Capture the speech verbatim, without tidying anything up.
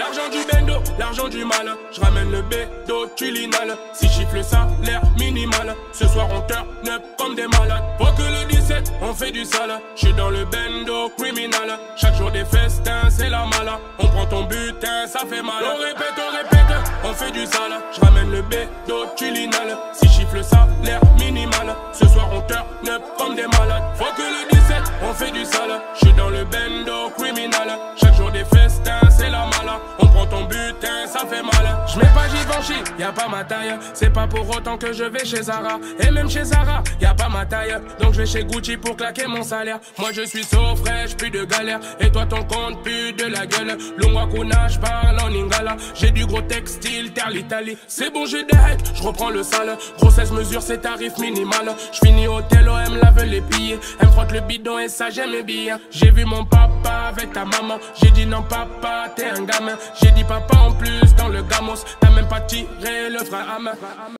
L'argent du bendo, l'argent du mal. Je ramène le bédo, tu l'inhales. Si chiffre le salaire minimal. Ce soir on turn up comme des malades. Faut que le dix-sept, on fait du sale. J'suis dans le bendo criminal. Chaque jour des festins, c'est la mala. On prend ton butin, ça fait mal. On répète, on répète, on fait du sale. Je ramène le bédo, tu l'inhales. Si chiffre le salaire minimal. Ce soir on turn up comme des malades. Faut que le dix-sept, on fait du sale. J'suis dans le bendo criminal. Chaque jour des festins, c'est la mala. On prend ton butin, ça fait mal. J'mets pas Givenchy, y'a pas ma taille. C'est pas pour autant que je vais chez Zara. Et même chez Zara, y'a pas ma taille. Donc je vais chez Gucci pour claquer mon salaire. Moi je suis so fraîche, plus de galère. Et toi ton compte, plus de la gueule. Longwakuna, j'parle en lingala. J'ai du gros textile, terre l'Italie. C'est bon, j'ai des hacks, j'reprends le sale. Grossesse mesure, c'est tarif minimal. J'finis hôtel, O M la veut les piller. Elle me frotte le bidon et ça j'aime bien. J'ai vu mon papa avec ta maman. J'ai dit non papa, t'es un gamin. J'ai dit papa en plus dans le gamos. T'as même pas tiré le frein à main.